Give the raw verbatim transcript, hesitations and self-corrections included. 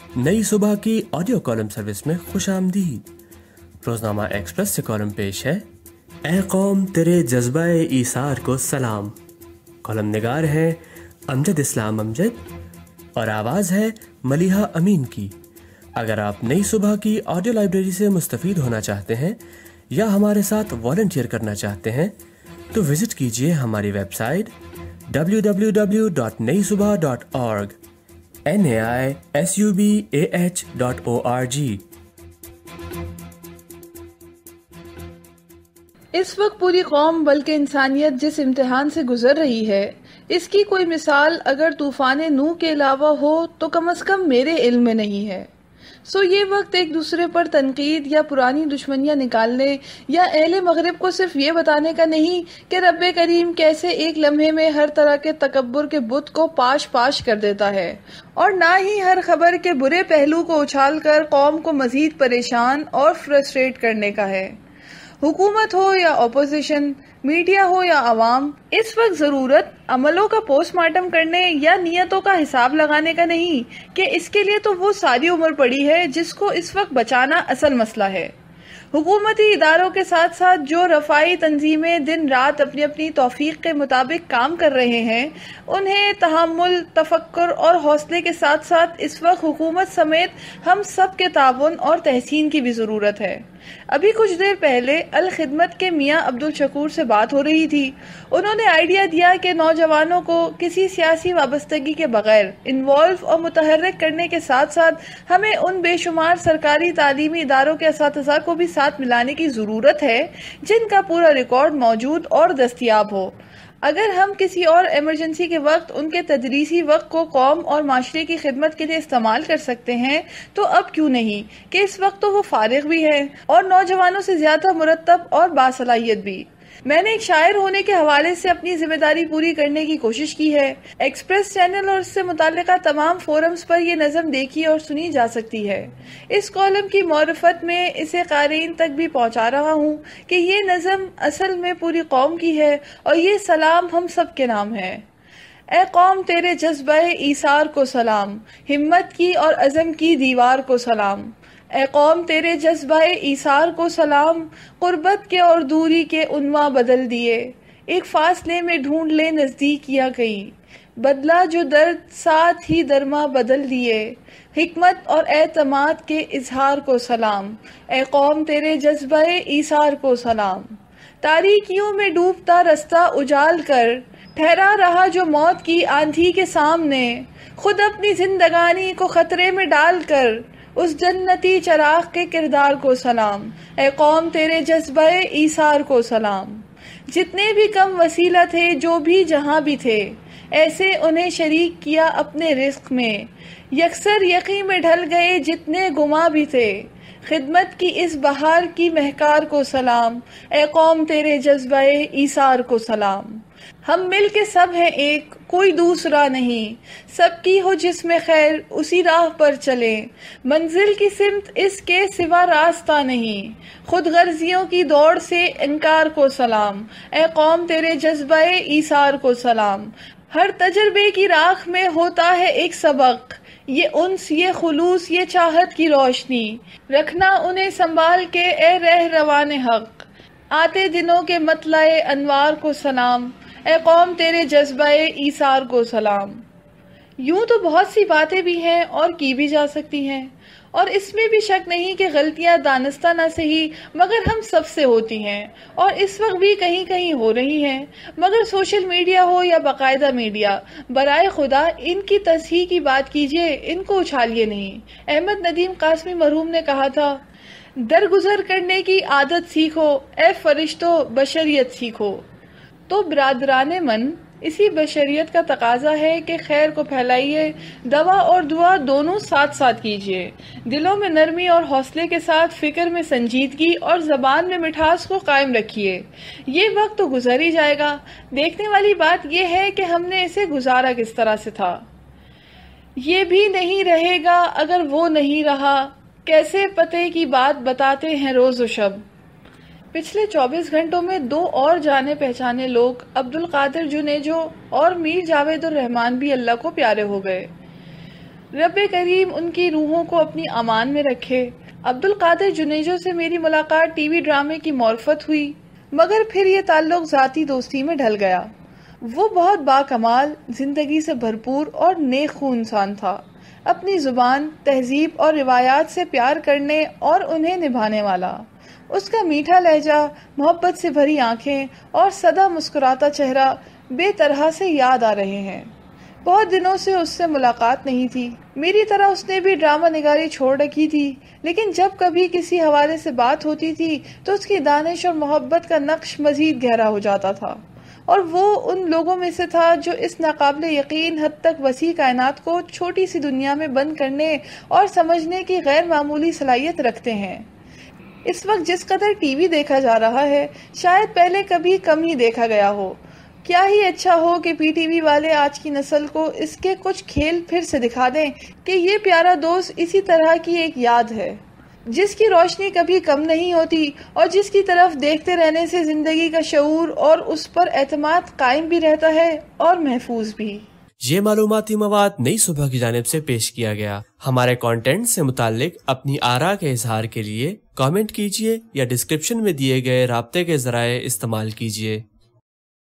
नई सुबह की ऑडियो कॉलम सर्विस में खुश आमदीद। रोजनामा एक्सप्रेस से कॉलम पेश है ए कौम तेरे जज्बा ईसार को सलाम। कॉलम निगार है अमजद इस्लाम अमजद और आवाज़ है मलिहा अमीन की। अगर आप नई सुबह की ऑडियो लाइब्रेरी से मुस्तफ़ीद होना चाहते हैं या हमारे साथ वॉलंटियर करना चाहते हैं तो विजिट कीजिए हमारी website W W W dot Nai Subah dot org N A I S U B A H dot O R G. इस वक्त पूरी कौम बल्कि इंसानियत जिस इम्तिहान से गुजर रही है, इसकी कोई मिसाल अगर तूफान नूह के अलावा हो तो कम अज कम मेरे इल्म में नहीं है। सो ये वक्त एक दूसरे पर तनकीद या पुरानी दुश्मनियां निकालने या अहले मगरिब को सिर्फ ये बताने का नहीं कि रब्बे करीम कैसे एक लम्हे में हर तरह के तकब्बुर के बुत को पाश पाश कर देता है, और ना ही हर खबर के बुरे पहलू को उछाल कर कौम को मजीद परेशान और फ्रस्ट्रेट करने का है। हुकूमत हो या अपोजिशन, मीडिया हो या अवाम, इस वक्त जरूरत अमलों का पोस्टमार्टम करने या नियतों का हिसाब लगाने का नहीं कि इसके लिए तो वो सारी उम्र पड़ी है जिसको इस वक्त बचाना असल मसला है। हुकूमती इदारों के साथ साथ जो रफ़ाई तंजीमें दिन रात अपनी अपनी तौफीक के मुताबिक काम कर रहे हैं, उन्हें तहम्मुल, तफक्कुर और हौसले के साथ साथ इस वक्त हुकूमत समेत हम सब के ताउन और तहसीन की भी ज़रूरत है। अभी कुछ देर पहले अल खिदमत के मियाँ अब्दुल शकूर से बात हो रही थी। उन्होंने आइडिया दिया कि नौजवानों को किसी सियासी वाबस्तगी के बगैर इन्वॉल्व और मुतहर्रिक करने के साथ साथ हमें उन बेशुमार सरकारी तालीमी इदारों के असातिज़ा को भी साथ मिलाने की ज़रूरत है जिनका पूरा रिकॉर्ड मौजूद और दस्तयाब हो। अगर हम किसी और इमरजेंसी के वक्त उनके तदरीसी वक्त को कौम और माशरे की खिदमत के लिए इस्तेमाल कर सकते हैं तो अब क्यों नहीं कि इस वक्त तो वो फारिग भी है और नौजवानों से ज्यादा मुरत्तब और बासलाहियत भी। मैंने एक शायर होने के हवाले से अपनी जिम्मेदारी पूरी करने की कोशिश की है। एक्सप्रेस चैनल और इससे मुताल्लिका तमाम फोरम्स पर यह नज़म देखी और सुनी जा सकती है। इस कॉलम की मौरफत में इसे क़ारीन तक भी पहुंचा रहा हूं कि ये नज़म असल में पूरी कौम की है और ये सलाम हम सब के नाम है। ए कौम तेरे जज्बा ईसार को सलाम, हिम्मत की और अज़म की दीवार को सलाम। ए कौम तेरे जज्बा ईसार को सलाम, कुर्बत के और दूरी के उन्वा बदल दिए, एक फासले में ढूंढ ले नज़दीकियाँ कई, बदला जो दर्द साथ ही दरमा बदल दिए, हिकमत और एतमाद के इजहार को सलाम। ए कौम तेरे जज्बा ईसार को सलाम। तारीकियों में डूबता रास्ता उजाल कर, ठहरा रहा जो मौत की आंधी के सामने, खुद अपनी जिंदगानी को खतरे में डालकर उस जन्नती चराग के किरदार को सलाम। ए कौम तेरे जज्बा ईसार को सलाम। जितने भी कम वसीला थे, जो भी जहां भी थे, ऐसे उन्हें शरीक किया अपने रिस्क में, यकसर यकीन में ढल गए जितने गुमा भी थे, खिदमत की इस बहार की महकार को सलाम। ए कौम तेरे जज्बा ईसार को सलाम। हम मिल के सब हैं एक, कोई दूसरा नहीं, सबकी हो जिसमें खैर उसी राह पर चले, मंजिल की सिमत इसके सिवा रास्ता नहीं, खुद गर्जियों की दौड़ से इनकार को सलाम। ए कौम तेरे जज्बा ईसार को सलाम। हर तजर्बे की राख में होता है एक सबक, ये उन्स, ये खुलूस, ये चाहत की रोशनी, रखना उन्हें संभाल के ए रह रवान हक, आते दिनों के मतलाए अनवार को सलाम। ए कौम तेरे जज्बा ईसार को सलाम। यूं तो बहुत सी बातें भी हैं और की भी जा सकती हैं, और इसमें भी शक नहीं कि गलतियां दानिस्ता ना सही मगर हम सब से होती हैं और इस वक्त भी कहीं कहीं हो रही हैं। मगर सोशल मीडिया हो या बाकायदा मीडिया, बराए खुदा इनकी तस्हीह की बात कीजिए, इनको उछालिए नहीं। अहमद नदीम कासमी मरहूम ने कहा था, दरगुजर करने की आदत सीखो ए फरिश्तो, बशरियत सीखो। तो ब्रादराने मन, इसी बशरियत का तकाजा है कि खैर को फैलाइए, दवा और दुआ दोनों साथ साथ कीजिए, दिलों में नरमी और हौसले के साथ फिक्र में संजीदगी और जबान में मिठास को कायम रखिए। ये वक्त तो गुजर ही जाएगा, देखने वाली बात यह है कि हमने इसे गुजारा किस तरह से था। ये भी नहीं रहेगा अगर वो नहीं रहा, कैसे पते की बात बताते हैं रोज शब। पिछले चौबीस घंटों में दो और जाने पहचाने लोग, अब्दुल कादिर जुनेजो और मीर जावेद उर रहमान भी अल्लाह को प्यारे हो गए। رب کریم ان کی روحوں کو اپنی امان میں رکھے۔ عبد القادر جنیجو سے میری ملاقات ٹی وی ڈرامے کی معرفت ہوئی، مگر پھر یہ تعلق ذاتی دوستی میں ڈھل گیا۔ وہ بہت باکمال، زندگی سے بھرپور اور نیک خو انسان تھا، اپنی زبان، تہذیب اور روایات سے پیار کرنے اور انہیں نبھانے والا۔ اس کا میٹھا لہجہ، محبت سے بھری آنکھیں اور سدا مسکراتا چہرہ بے طرح سے یاد آ رہے ہیں۔ بہت دنوں سے اس سے ملاقات نہیں تھی۔ میری طرح اس نے بھی ڈرامہ نگاری چھوڑ رکھی تھی، لیکن جب کبھی کسی حوالے سے بات ہوتی تھی تو اس کی دانش اور محبت کا نقش مزید گہرا ہو جاتا تھا، اور وہ ان لوگوں میں سے تھا جو اس ناقابل یقین حد تک وسیع کائنات کو چھوٹی سی دنیا میں بند کرنے اور سمجھنے کی غیر معمولی صلاحیت رکھتے ہیں۔ اس وقت جس قدر ٹی وی دیکھا جا رہا ہے، شاید پہلے کبھی کم ہی دیکھا گیا ہو۔ کیا ہی اچھا ہو کہ پی ٹی وی والے آج کی نسل کو اس کے کچھ کھیل پھر سے دکھا دیں کہ یہ پیارا دوست اسی طرح کی ایک یاد ہے، جس کی روشنی کبھی کم نہیں ہوتی اور جس کی طرف دیکھتے رہنے سے زندگی کا شعور اور اس پر اعتماد قائم بھی رہتا ہے اور محفوظ بھی۔ یہ معلوماتی مواد نئی صبح کی جانب سے پیش کیا گیا۔ ہمارے کانٹینٹ سے متعلق اپنی آراء کے اظہار کے لیے کامنٹ کیجیے یا ڈسکرپشن میں دیے گئے رابطے کے ذرائع استعمال کیجیے۔